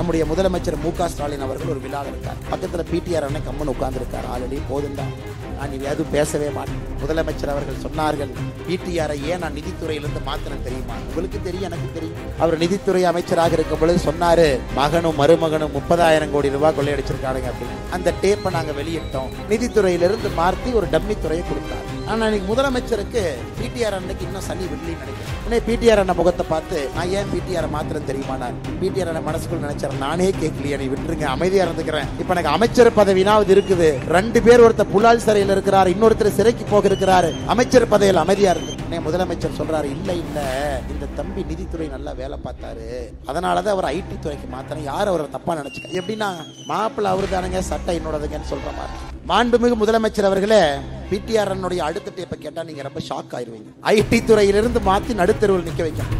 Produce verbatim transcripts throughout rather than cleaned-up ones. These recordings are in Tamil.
நம்முடைய முதலமைச்சர் மு க ஸ்டாலின் அவர்கள் ஒரு விழாவில் இருக்கார். பக்கத்துல பிடிஆர் அண்ணன் கம்மன் உட்கார்ந்து இருக்கார். ஆல்ரெடி போதும் தான், நான் இனி எதுவும் பேசவே மாட்டேன். முதலமைச்சர் அவர்கள் சொன்னார்கள், பிடிஆரை ஏன் நான் நிதித்துறையிலிருந்து மாத்திரம் தெரியுமா? உங்களுக்கு தெரியும், எனக்கு தெரியும். அவர் நிதித்துறை அமைச்சராக இருக்கும் பொழுது சொன்னாரு, மகனும் மருமகனும் முப்பதாயிரம் கோடி ரூபாய் கொள்ளையடிச்சிருக்காங்க அப்படின்னு. அந்த டேப்பை நாங்க வெளியிட்டோம். நிதித்துறையிலிருந்து மாற்றி ஒரு டம்மி துறையை கொடுத்தார். ஆனா இன்னைக்கு முதலமைச்சருக்கு பிடிஆர் அன்னைக்கு இன்னும் சனி வெள்ளின்னு நினைக்கிறேன். பிடிஆர் அண்ணன் முகத்தை பார்த்து நான் ஏன் பிடிஆர் மாத்திரம் தெரியுமா? நான் பிடிஆர் அண்ணன் மனசுக்குள்ள நினைச்சேன், நானே கேட்கலையே, நீ விட்டுருங்க, அமைதியா இருந்துக்கிறேன். இப்ப எனக்கு அமைச்சர் பதவினாவது இருக்குது. ரெண்டு பேர், ஒருத்தர் புலால் சிறையில் இருக்கிறார், இன்னொருத்தர் சிறைக்கு போக இருக்கிறாரு. அமைச்சர் பதவியில் அமைதியா இருக்கு. முதலமைச்சர் சொல்றாரு, இல்ல இல்ல இந்த தம்பி நிதித்துறை நல்லா வேலை பார்த்தாரு, அதனாலதான் அவர் ஐடி துறைக்கு மாத்திரம். யார் அவரை தப்பா நினைச்சுக்க? எப்படின்னா மாப்பிள்ள அவரு தானுங்க, சட்டை என்னோடதுங்கன்னு சொல்ற மாதிரி. மாண்புமிகு முதலமைச்சர் அவர்களே, பிடிஆர் அண்ணனுடைய அடுத்த டேப்பை கேட்டா நீங்க ரொம்ப ஷாக் ஆயிருவீங்க. ஐடி துறையிலிருந்து மாத்தி நடுத்தருவில் நிக்க வைக்க.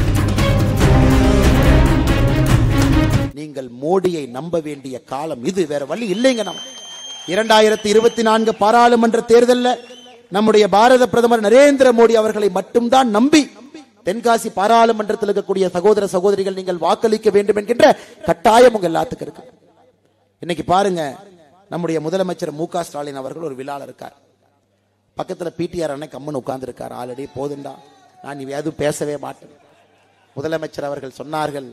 நீங்கள் மோடியை நம்ப வேண்டிய காலம் இது, வேற வழி இல்லைங்க. நம்ம இரண்டாயிரத்தி இருபத்தி நான்கு பாராளுமன்ற தேர்தலில் நம்முடைய பாரத பிரதமர் நரேந்திர மோடி அவர்களை மட்டும்தான் நம்பி தென்காசி பாராளுமன்றத்தில் இருக்கக்கூடிய சகோதர சகோதரிகள் நீங்கள் வாக்களிக்க வேண்டும் என்கின்ற கட்டாயம் உங்க எல்லாத்துக்கும் இருக்கு. இன்னைக்கு பாருங்க, நம்முடைய முதலமைச்சர் மு க ஸ்டாலின் அவர்கள் ஒரு விழாவில் இருக்கார். பக்கத்துல பிடிஆர் அண்ணன் கம்மன் உட்கார்ந்து இருக்கார். ஆல்ரெடி போதும் தான், நான் எதுவும் பேசவே மாட்டேன். முதலமைச்சர் அவர்கள் சொன்னார்கள்,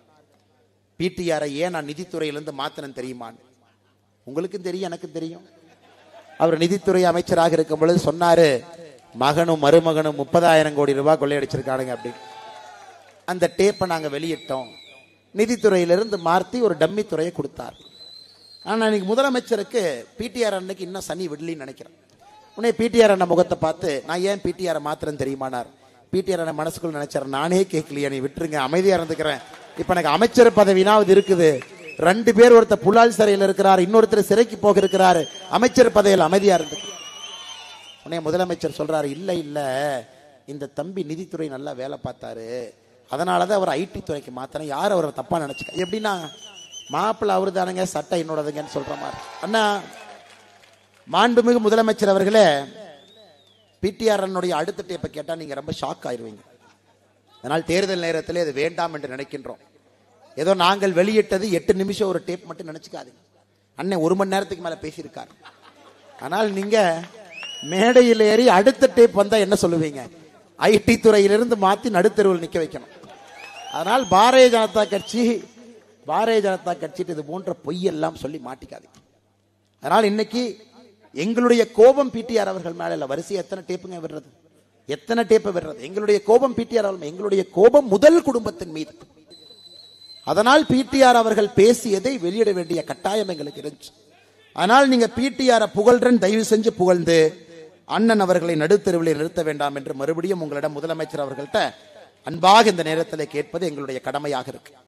பிடிஆரை ஏன் நான் நிதித்துறையிலிருந்து மாத்திரம் தெரியுமா? உங்களுக்கும் தெரியும், எனக்கும் தெரியும். அவர் நிதித்துறை அமைச்சராக இருக்கும் பொழுது சொன்னாரு, மகனும் மருமகனும் முப்பதாயிரம் கோடி ரூபாய் கொள்ளையடிச்சிருக்கானுங்க அப்படின்னு. அந்த டேப்பை நாங்க வெளியிட்டோம். நிதித்துறையிலிருந்து மாற்றி ஒரு டம்மி துறையை கொடுத்தார். ஆனா இன்னைக்கு முதலமைச்சருக்கு பிடிஆர் அன்னைக்கு இன்னும் சனி வெள்ளின்னு நினைக்கிறேன். உடனே பிடிஆர் அண்ணன் முகத்தை பார்த்து நான் ஏன் பிடிஆர் மாத்திரம் தெரியுமானார். பிடிஆர் அண்ணன் மனசுக்குள்ள நினைச்சார், நானே கேட்கலையே, நீ விட்டுருங்க, அமைதியா இருந்துக்கிறேன். இப்ப எனக்கு அமைச்சர் பதவினாவது இருக்குது. ரெண்டு பேர், ஒருத்தர் புலால் சிறையில் இருக்கிறார், இன்னொருத்தர் சிறைக்கு போக இருக்கிறாரு. அமைச்சர் பதவியில் அமைதியா இருந்து. உடனே முதலமைச்சர் சொல்றாரு, இல்ல இல்ல இந்த தம்பி நிதித்துறை நல்லா வேலை பார்த்தாரு, அதனாலதான் அவர் ஐடி துறைக்கு மாத்திரம். யார் அவரை தப்பா நினைச்சுக்க? எப்படின்னா மாப்பிள்ள அவரு தானுங்க, சட்டை என்னோடதுங்கன்னு சொல்ற மாதிரி. அண்ணா, மாண்புமிகு முதலமைச்சர் அவர்களே, பிடிஆர் அண்ணனுடைய அடுத்த டேப்பை கேட்டா நீங்க ரொம்ப ஷாக் ஆயிருவீங்க. அதனால் தேர்தல் நேரத்திலே அது வேண்டாம் என்று நினைக்கின்றோம். ஏதோ நாங்கள் வெளியிட்டது எட்டு நிமிஷம் ஒரு டேப் மட்டும் நினைச்சுக்காதீங்க. அண்ணன் ஒரு மணி நேரத்துக்கு மேல பேசியிருக்காரு. ஆனால் நீங்க மேடையில் ஏறி அடுத்த டேப் வந்தா என்ன சொல்லுவீங்க? ஐடி துறையிலிருந்து மாத்தி நடுத்தருவில் நிக்க வைக்கணும். அதனால் பாரதிய ஜனதா கட்சி பாரதிய ஜனதா கட்சி இது போன்ற பொய்யெல்லாம் சொல்லி மாட்டிக்காதீங்க. அதனால் இன்னைக்கு எங்களுடைய கோபம் பிடிஆர் அவர்கள் மேல வரிசை எத்தனை டேப்புங்க விடுறது, எத்தனை டேப்பை விடுறது. எங்களுடைய கோபம் பிடிஆர் அவர்கள், எங்களுடைய கோபம் முதல் குடும்பத்தின் மீது. அதனால் பிடிஆர் அவர்கள் பேசியதை வெளியிட வேண்டிய கட்டாயம் எங்களுக்கு இருந்துச்சு. ஆனால் நீங்க பிடிஆர் புகழ்றன், தயவு செஞ்சு புகழ்ந்து அண்ணன் அவர்களை நடுத்தருவில் நிறுத்த வேண்டாம் என்று மறுபடியும் உங்களிடம் முதலமைச்சர் அவர்கள்ட்ட அன்பாக இந்த நேரத்தில் கேட்பது எங்களுடைய கடமையாக இருக்கு.